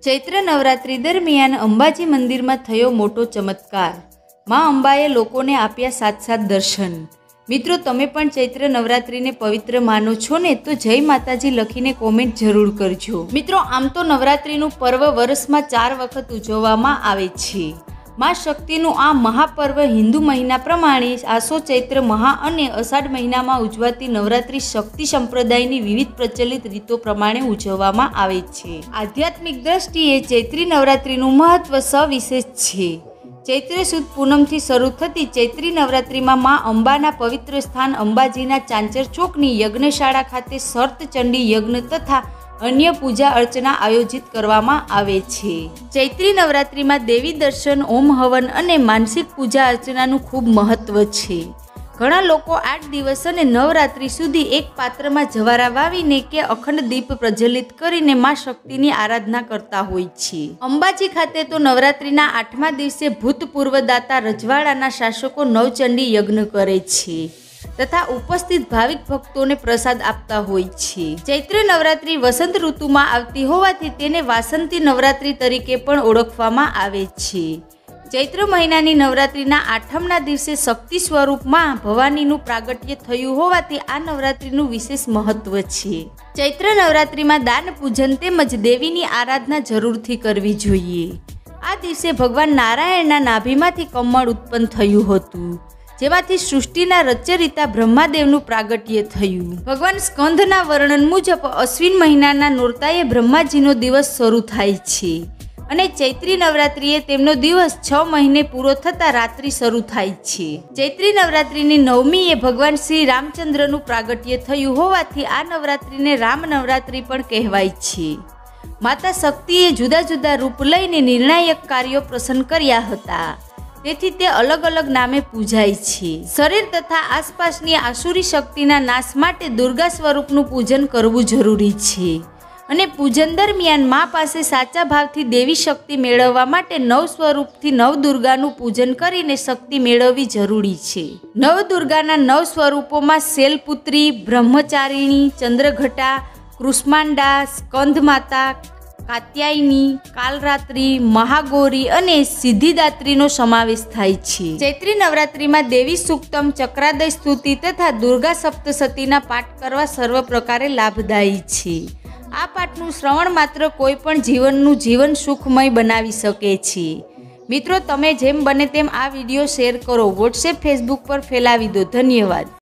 ચૈત્ર નવરાત્રી દરમિયાન અંબાજી મંદિરમાં થયો મોટો ચમત્કાર। માં અંબાએ લોકોને આપ્યા સાક્ષાત દર્શન। મિત્રો, તમે પણ ચૈત્ર નવરાત્રીને પવિત્ર માનો છો ને? તો જય માતાજી લખીને કોમેન્ટ જરૂર કરજો। મિત્રો, આમ તો નવરાત્રીનું પર્વ વર્ષમાં 4 વખત ઉજવવામાં આવે છે। માં શક્તિનું આ મહાપર્વ હિન્દુ મહિના પ્રમાણે આસો ચૈત્ર મહા અને અષાઢ મહિનામાં ઉજવાતી નવરાત્રી શક્તિ સંપ્રદાયની વિવિધ પ્રચલિત રીતો પ્રમાણે ઉજવવામાં આવે છે। આધ્યાત્મિક દ્રષ્ટિએ ચૈત્રી નવરાત્રીનું મહત્વ સવિશેષ છે। ચૈત્ર સુદ પૂનમથી શરૂ થતી ચૈત્રી નવરાત્રીમાં માં અંબાના પવિત્ર સ્થાન અંબાજીના ચાંચર ચોકની યજ્ઞશાળા ખાતે સર્ત ચંડી યજ્ઞ તથા અન્ય પૂજા અર્ચના આયોજિત કરવામાં આવે છે। ચૈત્રી નવરાત્રીમાં દેવી દર્શન, ઓમ હવન અને માનસિક પૂજા અર્ચનાનું ખૂબ મહત્વ છે। ઘણા લોકો 8 દિવસ અને નવરાત્રી સુધી એક પાત્રમાં જવારા વાવીને કે અખંડ દીપ પ્રજ્વલિત કરીને માં શક્તિની આરાધના કરતા હોય છે। અંબાજી ખાતે તો નવરાત્રીના 8મા દિવસે ભૂતપૂર્વ દાતા રજવાડાના શાસકો નવચંડી યજ્ઞ કરે છે તથા ઉપસ્થિત ભાવિક ભક્તોને પ્રસાદ આપતા હોય છે। ચૈત્ર નવરાત્રી વસંત ઋતુમાં આવતી હોવાથી તેને વાસંતી નવરાત્રી તરીકે પણ ઓળખવામાં આવે છે। ચૈત્ર મહિનાની નવરાત્રીના 8મના દિવસે શક્તિ સ્વરૂપમાં ભવાનીનું પ્રાગટ્ય થયું હોવાથી આ નવરાત્રીનું વિશેષ મહત્વ છે। ચૈત્ર નવરાત્રીમાં દાન પૂજન તેમજ દેવીની આરાધના જરૂરથી કરવી જોઈએ। આ દિવસે ભગવાન નારાયણના નાભીમાંથી કમળ ઉત્પન્ન થયું હતું, જેમાંથી સૃષ્ટિના રચયિતા બ્રહ્માદેવનું પ્રાગટ્ય થયું। ભગવાન સ્કંદના વર્ણન મુજબ અશ્વિન મહિનાના નોરતાએ બ્રહ્માજીનો દિવસ શરૂ થાય છે અને ચૈત્રી નવરાત્રીએ તેમનો દિવસ 6 મહિને પૂરો થતાં રાત્રિ શરૂ થાય છે। ચૈત્રી નવરાત્રીની 9મીએ ભગવાન શ્રી રામચંદ્રનું પ્રાગટ્ય થયું હોવાથી આ નવરાત્રીને રામ નવરાત્રી પણ કહેવાય છે। માતા શક્તિએ જુદા જુદા રૂપ લઈને નિર્ણાયક કાર્યો પ્રસન્ન કર્યા હતા, તેથી તે અલગ અલગ નામે પૂજાય છે। શરીર તથા આસપાસની આસુરી શક્તિના નાશ માટે દુર્ગા સ્વરૂપનું પૂજન કરવું જરૂરી છે અને પૂજન દરમિયાન માં પાસે સાચા ભાવથી દેવી શક્તિ મેળવવા માટે 9 સ્વરૂપથી નવદુર્ગાનું પૂજન કરીને શક્તિ મેળવવી જરૂરી છે। નવદુર્ગાના 9 સ્વરૂપોમાં શૈલપુત્રી, બ્રહ્મચારિણી, ચંદ્રઘટા, કૃષ્માંડા, સ્કંદમાતા, કાત્યાયની, કાલરાત્રી, મહાગૌરી અને સિદ્ધિદાત્રીનો સમાવેશ થાય છે। ચૈત્રી નવરાત્રીમાં દેવી સૂક્તમ, ચક્રાદય સ્તુતિ તથા દુર્ગા સપ્તશતીના પાઠ કરવા સર્વ પ્રકારે લાભદાયી છે। આ પાઠનું શ્રવણ માત્ર કોઈ પણ જીવન સુખમય બનાવી શકે છે। મિત્રો, તમે જેમ બને તેમ આ વિડીયો શેર કરો, વોટ્સએપ, ફેસબુક પર ફેલાવી દો। ધન્યવાદ।